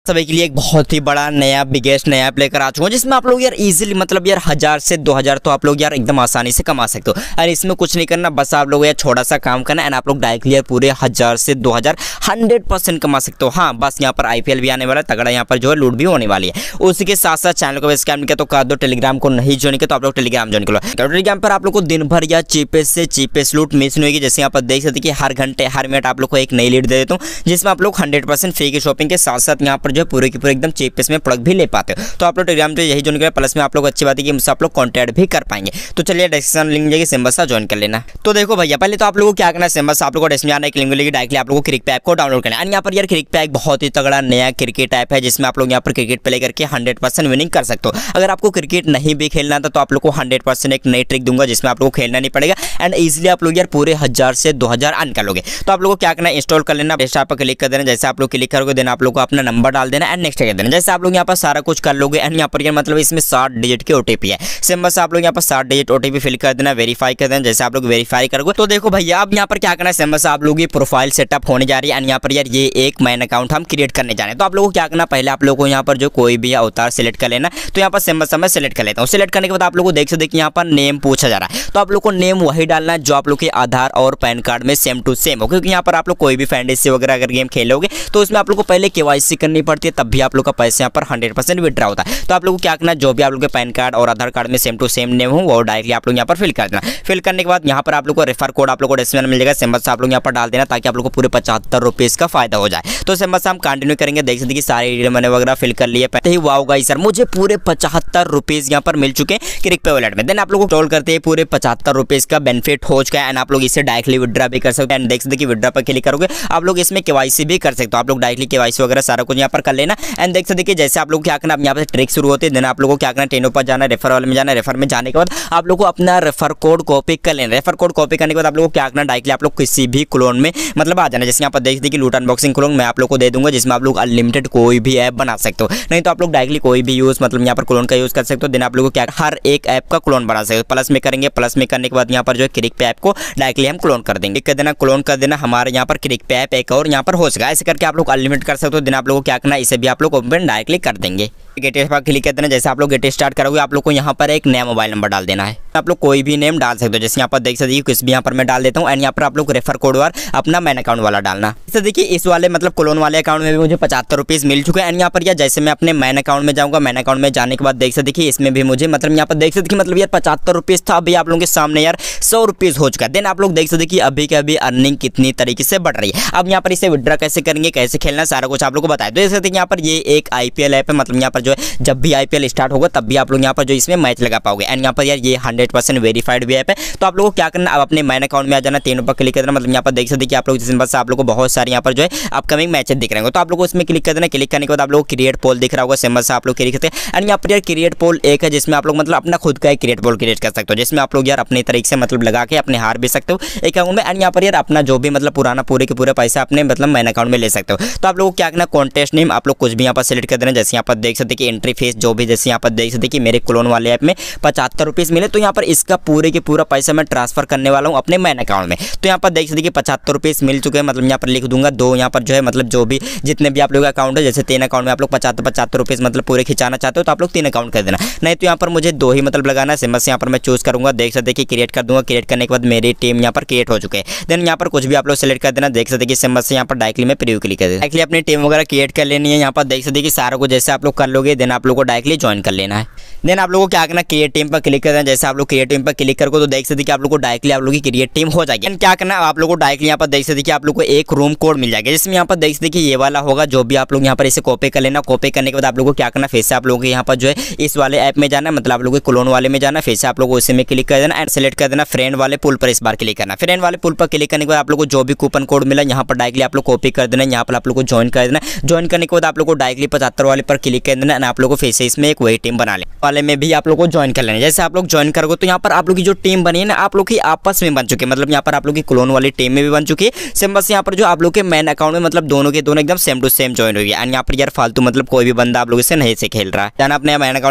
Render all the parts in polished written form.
सभी के लिए एक बहुत ही बड़ा नया बिगेस्ट नया ऐप लेकर आ चुका हूँ, जिसमें आप लोग यार इजीली मतलब यार 1000 से 2000 तो आप लोग यार एकदम आसानी से कमा सकते हो। और इसमें कुछ नहीं करना, बस आप लोग यार छोटा सा काम करना एंड आप लोग डायरेक्टली यार पूरे 1000 से 2000 100% कमा सकते हो। हाँ, बस यहाँ पर IPL भी आने वाला है, तगड़ा यहाँ पर जो है लूट भी होने वाली है। उसी के साथ साथ चैनल को स्कैम किया तो कर दो, टेलीग्राम को नहीं ज्वाइन किया तो आप लोग टेलीग्राम ज्वाइन करो। टेलीग्राम पर आप लोग को दिन भर या चीपेस्ट से चीपेस्ट लूट मिस नहीं होगी। जैसे यहाँ पर देख सकते कि हर घंटे हर मिनट आप लोग को एक नई लीड दे देता हूँ, जिसमें आप लोग 100% फ्री की शॉपिंग के साथ साथ यहाँ पर जो है पूरे की पूरे एकदम चीपेस्ट में प्रोडक्ट भी ले पाते हो। तो आप लोग टेलीग्राम पे यही ज्वाइन करें, प्लस में आप लोग अच्छी बात है कि मुझसे आप लोग कॉन्टैक्ट भी कर पाएंगे। तो चलिए डिस्क्रिप्शन लिंक जाएगी, सिंपल सा ज्वाइन कर लेना। तो देखो भैया, पहले तो आप लोगों को क्या करना है, सिंपल सा आप लोग को डिस्क्रिप्शन में आने की लिंक मिलेगी, डायरेक्टली आप लोगों को क्रिक पे ऐप को डाउनलोड करना है। एंड यहाँ पर यार क्रिक पे एक बहुत ही तगड़ा नया क्रिकेट ऐप है, जिसमें आप लोग यहाँ पर क्रिकेट प्ले करके 100% विनिंग कर सकते हो। अगर आपको क्रिकेट नहीं भी खेलना था तो आप लोग को 100% एक नई ट्रिक दूंगा, जिसमें आप लोग को खेलना नहीं पड़ेगा एंड इजीली आप लोग यार पूरे 1000 से 2000 अर्न कर लोगे। तो आप लोग को क्या करना है, इंस्टॉल कर लेना, डेस्कटॉप पर क्लिक कर देना। जैसे आप लोग क्लिक करोगे देन आप लोग को अपना नंबर डाल देना एंड नेक्स्ट कर देना। जैसे आप लोग यहाँ पर सारा कुछ कर लोगे एंड यहाँ पर यार मतलब इसमें 60 डिजिट की OTP है। सिंपल से आप लोग यहाँ पर 60 डिजिट OTP फिल कर देना, वेरीफाई कर देना। जैसे आप लोग वेरीफाई करोगे तो देखो भैया, अब यहाँ पर क्या करना है, सिंपल से आप लोग ये प्रोफाइल सेटअप होने जा रही है एंड यहाँ पर यार ये एक मैन अकाउंट हम क्रिएट करने जा रहे हैं। तो आप लोगों को क्या करना, पहले आप लोगों को यहाँ पर जो कोई भी अवतार सेलेक्ट कर लेना। तो यहाँ पर सिंपल से मैं सेलेक्ट कर लेता हूँ। सेलेक्ट करने के बाद आप लोगों को देख सकते कि यहाँ पर नेम पूछा जा रहा है। तो आप लोग को नेम वही डालना है जो आप लोग के आधार और पैन कार्ड में सेम टू सेम हो, क्योंकि यहाँ पर आप लोग कोई भी फैंटेसी वगैरह अगर गेम खेलोगे तो उसमें आप लोग को पहले KYC करनी पड़ती है, तब भी आप लोग का पैसे यहाँ पर 100% विड्रॉ होता है। तो आप लोग को क्या करना, जो भी आप लोग के पैन कार्ड और आधार कार्ड में सेम टू सेम नेम हो वो डायरेक्टली आप लोग यहाँ पर फिल कर देना। फिल करने के बाद यहाँ पर आप लोग को रेफर कोड आप लोग को डिस्क्रिप्शन में मिल जाएगा, सिंपल से आप लोग यहाँ पर डाल देना ताकि आप लोग को पूरे 75 रुपीज़ का फायदा हो जाए। तो सिंपल से हम कंटिन्यू करेंगे। देख सकते कि सारे डिटेल मैंने वगैरह फिल कर लिए। पहले ही वाओ गाइस सर, मुझे पूरे 75 रुपीज़ यहाँ पर मिल चुके हैं क्रिक पे वॉलेट में। देन आप लोग को टोल करते हैं पूरे 75 रुपीज़ का बेनिफिट हो चुका है एंड आप लोग इसे डायरेक्टली विड्रॉ भी कर सकते हैं। एंड देख सकते कि विड्रॉ पर क्लिक करोगे आप लोग इसमें KYC भी कर सकते हो। आप लोग डायरेक्टली KYC वगैरह सारा कुछ यहाँ पर कर लेना। एंड देख सकते कि जैसे आप लोग क्या करना, यहाँ पर ट्रिक शुरू होती है। देन आप लोगों को क्या करना, टेनो पर जाना, रेफर वाले में जाना। रेफर में जाने के बाद आप लोग को अपना रेफर कोड कॉपी कर लेना। रेफर कोड कॉपी करने के बाद आप लोग को क्या करना, डायरेक्टली आप लोग किसी भी क्लोन में मतलब आ जाना। जैसे यहाँ पर देख सकते कि लूट अनबॉक्सिंग क्लोन मैं आप लोग को दे दूंगा, जिसमें आप लोग अनलिमिटेड कोई भी ऐप बना सकते हो। नहीं तो आप लोग डायरेक्टली कोई भी यूज मतलब यहाँ पर क्लोन का यूज कर सकते हो। देन आप लोगों को क्या हर एक ऐप का क्लोन बना सकते हो। प्लस में करेंगे, प्लस में करने के बाद यहाँ पर जो है क्रिक पे ऐप को डायरेक्टली हम क्लोन कर देंगे। कर देना, क्लोन कर देना, हमारे यहाँ पर क्रिक पे ऐप एक और यहाँ पर हो सका। ऐसे करके आप लोग अनलिमिटेड कर सकते हो। दिन आप लोगों को क्या करना, इसे भी आप लोग ओपन डायरेक्टली कर देंगे। गेट पर क्लिक कर देना। जैसे आप लोग गेट स्टार्ट करोगे आप लोग को यहाँ पर एक नया मोबाइल नंबर डाल देना है। आप लोग कोई भी नेम डाल सकते हो। जैसे यहाँ पर देख सकते किस भी यहाँ पर मैं डाल देता हूँ एंड यहाँ पर आप लोग रेफर कोड और अपना मैन अकाउंट वाला डालना। जैसे देखिए इस वाले मतलब क्लोन वाले अकाउंट में भी मुझे 75 रुपीज़ मिल चुके हैं। एंड यहाँ पर यार जैसे मैं अपने मैन अकाउंट में जाऊँगा, मैन अकाउंट में जाने के बाद देख सकते कि इसमें भी मुझे मतलब यहाँ पर देख सकते कि मतलब यार 75 रुपीज़ था, अभी आप लोगों के सामने यार 100 रुपीज़ हो चुका है। देन आप लोग देख सकते कि अभी के अभी अर्निंग कितनी तरीके से बढ़ रही है। अब यहाँ पर इसे विड्रॉ कैसे करेंगे, कैसे खेलना, सारा कुछ आप लोग को बताया। तो देख सकते यहाँ पर ये एक IPL ऐप है, मतलब यहाँ पर जो है जब भी IPL स्टार्ट होगा तब भी आप लोग यहाँ पर जो इसमें मैच लगा पाओगे। एंड यहाँ पर यार ये 100% वेरीफाइड भी ऐप है। तो आप लोगों को क्या करना, अब अपने मैन अकाउंट में आ जाना, तीनों पर क्लिक कर देना। मतलब यहाँ पर देख सकते कि आप लोग जिस आप लोग को बहुत सारे यहाँ पर जो है अपकमिंग मैचेस दिख रहे हैं। तो आप लोग उसमें क्लिक कर देना। क्लिक करने के बाद आप लोग को क्रिएट पोल दिख रहा होगा, सिंबल से आप लोग क्लिक करते हैं। एंड यहाँ पर यार क्रिएट पोल एक है जिसमें आप लोग मतलब अपना खुद का एक क्रिएट पोल क्रिएट कर सकते हो, जिसमें आप लोग यार अपने तरीके से मतलब लगा के अपने हार भी सकते हो एक अकाउंट में। एंड यहाँ पर यार अपना जो भी मतलब पुराना पूरे के पूरे पैसा अपने मतलब मैन अकाउंट में ले सकते हो। तो आप लोग को क्या करना, कॉन्टेस्ट नेम आप लोग कुछ भी यहाँ पर सेलेक्ट कर देना। जैसे यहाँ पर देख सकते कि एंट्री फीस जो भी, जैसे यहाँ पर देख सकते कि मेरे क्लोन वाले ऐप में 75 रुपीज़ मिले, तो यहाँ पर इसका पूरे के पूरा पैसा मैं ट्रांसफर करने वाला हूँ अपने मैन अकाउंट में। तो यहाँ पर देख सकते कि 75 रुपीज़ मिल चुके हैं। मतलब यहाँ पर लिख दूंगा दो, यहाँ पर जो है मतलब जो भी जितने भी आप लोग अकाउंट है, जैसे 3 अकाउंट में आप लोग 75 रुपीज़ मतलब पूरे खिंचाना चाहते हो तो आप लोग 3 अकाउंट कर देना। नहीं तो यहाँ पर मुझे 2 ही मतलब लगाना है। सिंबल से यहाँ पर मैं चूज करूँगा, देख सकते कि क्रिएट कर दूंगा। क्रिएट करने के बाद मेरी टीम यहाँ पर क्रिएट हो चुके हैं। देन यहाँ पर कुछ भी आप लोग सेलेक्ट कर देना। देख सकते कि सिंबल से यहाँ पर डायरेक्टली में प्रीव्यू क्लिक कर देना। डायरेक्टली अपनी टीम वगैरह क्रिएट कर लेनी है। यहाँ पर देख सकते कि सारा कुछ जैसे आप लोग कर लोगे, देन आप लोग को डायरेक्टली ज्वाइन कर लेना है। देन आप लोगों को क्या करना, क्रिएट टीम पर क्लिक करना। जैसे आप लोग क्रिएट टीम पर क्लिक करोगे तो देख सकते कि आप लोग को डायरेक्टली आप लोग की क्रिएट टीम हो जाएगी। क्या करना, आप लोग को डायरेक्टली यहाँ पर देख सकते कि आप लोग को एक रूम कोड मिल जाएगा, जिसमें यहाँ पर देख सकते कि ये वाला होगा। जो भी आप लोग यहाँ पर इसे कॉपी कर लेना। कॉपी करने के बाद आप लोग को क्या करना, फिर से आप लोगों को यहाँ पर जो है इस वाले ऐप में जाना, मतलब आप लोग को क्लोन वाले में जाना। फिर से आप लोग उसी में क्लिक कर देना एंड सेलेक्ट कर देना फ्रेंड वाले पुल पर इस बार क्लिक करना। फ्रेंड वाले पुल पर क्लिक करने के बाद आप लोग को जो भी कूपन कोड मिला यहाँ पर डायरेक्टली आप लोग कॉपी कर देना। यहाँ पर आप लोग को ज्वाइन कर देना। ज्वाइन करने के बाद आप लोग को डायरेक्टली 75 वाले पर क्लिक कर देना एंड आप लोग को फिर से इसमें एक वही टीम बना ले वाले में भी आप लोग को ज्वाइन कर लेना। जैसे आप लोग ज्वाइन करोगे तो यहाँ पर आप लोग की जो टीम बनी है ना, आप लोग की आपस में बन चुकी है। मतलब यहाँ पर आप लोग की क्लोन वाली टीम में भी बन चुकी है। सिंबल से यहाँ पर जो आप लोग के मैन अकाउंट में मतलब दोनों के दोनों एकदम सेम टू सेम ज्वाइन हो गया। एंड यहाँ पर यार फालतू मतलब कोई भी बंदा आप लोग इससे नहीं से खेल रहा है। अपने मैन अकाउंट में जैसे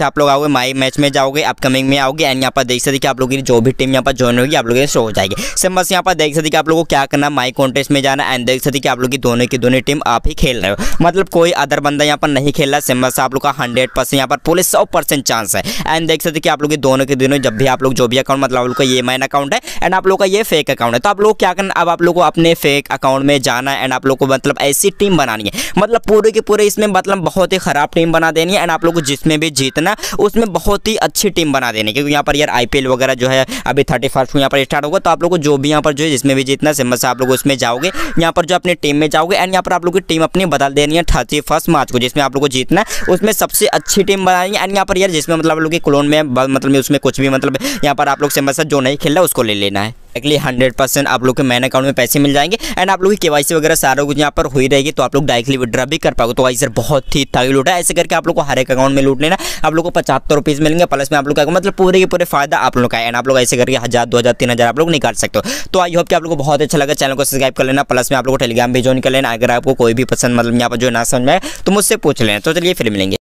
आप लोग आओगे माई मैच में जाओगे, अपकमिंग में आओगे एंड यहाँ पर देख सकते कि आप लोगों की जो भी टीम यहाँ पर ज्वाइन होगी आप लोगों शो हो जाएगी। सिर्फ बस यहाँ पर देख सकते कि आप लोगों को क्या करना, माई कॉन्टेस्ट में जाना एंड देख सकते कि आप लोग की दोनों टीम आप ही खेल रहे हो, मतलब कोई अदर बंदा यहाँ पर नहीं खेल रहा। सिंपल से आप लोग का 100% यहाँ पर पूरे 100% चांस है। एंड देख सकते कि आप लोग के दोनों जब भी आप लोग जो भी अकाउंट, मतलब आप लोग का ये माइन अकाउंट है एंड आप लोग का ये फेक अकाउंट है, तो आप लोग क्या करना, अब आप लोग को अपने फेक अकाउंट में जाना है एंड आप लोग को मतलब ऐसी टीम बनानी है, मतलब पूरे के पूरे इसमें मतलब बहुत ही खराब टीम बना देनी है एंड आप लोग को जिसमें भी जीतना उसमें बहुत ही अच्छी टीम बना देनी है। क्योंकि यहाँ पर यार IPL वगैरह जो है अभी 31 को यहाँ पर स्टार्ट होगा, तो आप लोग को जो भी यहाँ पर जो है जिसमें भी जीतना, सिंपल से आप लोग उसमें जाओगे, यहाँ पर जो अपनी टीम में जाओगे एंड यहाँ पर आप लोग की टीम अपनी बदल देनी है 31 मार्च को, जिसमें आप लोग को जीतना है उसमें सबसे अच्छी टीम बनानी है। एंड यहाँ पर यार जिसमें मतलब आप लोग के क्लोन में मतलब उसमें कुछ भी मतलब यहाँ पर आप लोग सिंपल से जो नहीं खेल रहा उसको ले लेना है। एक्चुअली 100% आप लोग के मैन अकाउंट में पैसे मिल जाएंगे एंड आप लोग की KYC वगैरह सारा कुछ यहाँ पर हुई रहेगी, तो आप लोग डायरेक्टली विड्रॉ भी कर पाओगे। तो गाइस यार बहुत ही तगड़ी लूट है, ऐसे करके आप लोग को हर एक अकाउंट में लूट लेना, आप लोग को 75 रुपीज़ मिलेंगे, प्लस में आप लोग का मतलब पूरे के पूरे फायदा आप लोग का है एंड आप लोग ऐसे करके 1000 2000 3000 आप लोग निकाल सकते हो। तो आई होप कि आप लोग को बहुत अच्छा लगा, चैनल को सब्सक्राइब कर लेना, प्लस में आप लोग को टेलीग्राम भी ज्वाइन कर लेना। अगर आपको कोई भी पसंद मतलब यहाँ पर जो ना समझ में आए तो मुझसे पूछ लेना। तो चलिए फिर मिलेंगे।